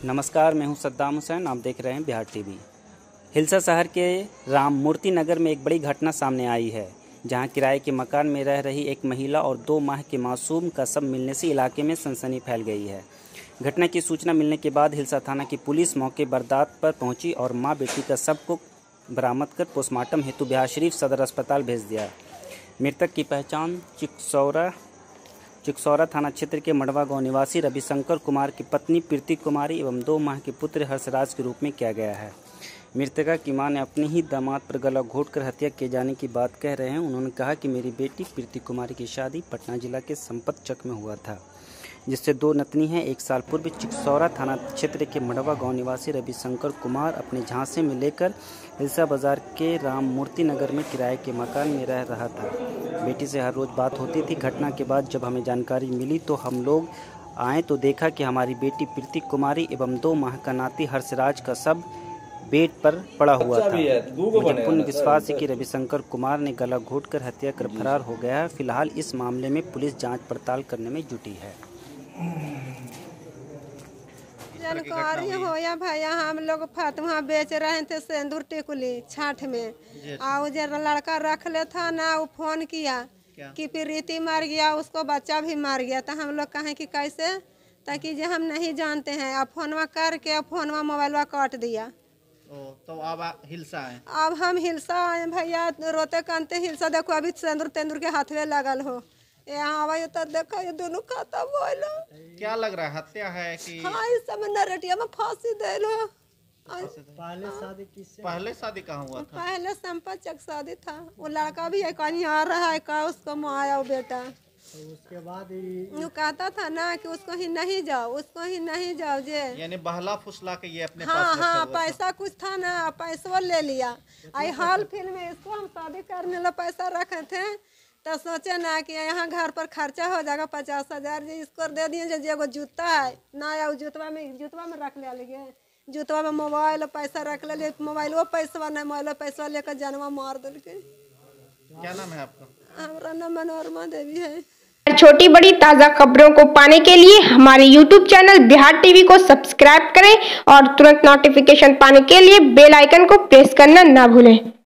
नमस्कार, मैं हूं सद्दाम हुसैन। आप देख रहे हैं बिहार टीवी। हिलसा शहर के राम मूर्ति नगर में एक बड़ी घटना सामने आई है, जहां किराए के मकान में रह रही एक महिला और 2 माह के मासूम का शव मिलने से इलाके में सनसनी फैल गई है। घटना की सूचना मिलने के बाद हिलसा थाना की पुलिस मौके बरदात पर पहुंची और मां बेटी का शव को बरामद कर पोस्टमार्टम हेतु बिहार शरीफ सदर अस्पताल भेज दिया। मृतक की पहचान चिकसौरा थाना क्षेत्र के मड़वा गांव निवासी रविशंकर कुमार की पत्नी प्रीति कुमारी एवं 2 माह के पुत्र हर्षराज के रूप में किया गया है। मृतका की मां ने अपने ही दामाद पर गला घोंटकर हत्या किए जाने की बात कह रहे हैं। उन्होंने कहा कि मेरी बेटी प्रीति कुमारी की शादी पटना जिला के संपत चक में हुआ था, जिससे 2 नतनी हैं। 1 साल पूर्व चिकसौरा थाना क्षेत्र के मड़वा गांव निवासी रविशंकर कुमार अपने झांसे में लेकर हिलसा बाजार के राम मूर्ति नगर में किराए के मकान में रह रहा था। बेटी से हर रोज़ बात होती थी। घटना के बाद जब हमें जानकारी मिली तो हम लोग आए तो देखा कि हमारी बेटी प्रीति कुमारी एवं 2 माह का नाती हर्षराज का शव बेड पर पड़ा हुआ था। मुझे पूर्ण विश्वास है कि रविशंकर कुमार ने गला घोंटकर हत्या कर फरार हो गया है। फिलहाल इस मामले में पुलिस जांच पड़ताल करने में जुटी है। जानकारी हो या भैया, हम लोग फतवा बेच रहे थे सिंदूर टिकुली छाठ में, और जो लड़का रख ले था ना, वो फोन किया कि प्रीति मर गया, उसको बच्चा भी मर गया। तो हम लोग कहें कि कैसे, ताकि जो हम नहीं जानते हैं। अब फोनवा करके फोनवा मोबाइलवा काट दिया। तो अब हिलसा है। अब हम हिलसा आए भैया, रोते कानते हिलसा। देखो अभी सिंदूर तेंदूर के हाथ में लगल हो, यहाँ आवा तो देखो ये दोनों खत्म होइलो। क्या लग रहा है, हत्या है कि? हाँ, इस समय नरटिया में फांसी दे लो। पहले शादी कहाँ हुआ था? पहले संपत चक शादी था। वो लड़का भी है, कहीं आ रहा है का, उसको माया वो बेटा। तो उसके बाद वो कहता था ना कि उसको ही नहीं जाओ, उसको ही नहीं जाओ जे, यानी बहला फुसला के ये अपने हाँ पास हाँ पैसा कुछ था ना, पैसा ले लिया। आई हाल फिल्म में इसको हम शादी करने ला पैसा रखे थे, तो सोचे ना कि यहाँ घर पर खर्चा हो जाएगा 50,000, जी इसको दे दिए। जो एगो जूता है ना, जूतवा में रख लिया, जूतवा में मोबाइल पैसा रख ले, मोबाइल वो पैसा नहीं, मोबाइल पैसा लेकर जनवा मार दिल के। क्या नाम है आपका? हमारा नाम मनोरमा देवी है। छोटी बड़ी ताज़ा खबरों को पाने के लिए हमारे YouTube चैनल बिहार टीवी को सब्सक्राइब करें और तुरंत नोटिफिकेशन पाने के लिए बेल आइकन को प्रेस करना ना भूलें।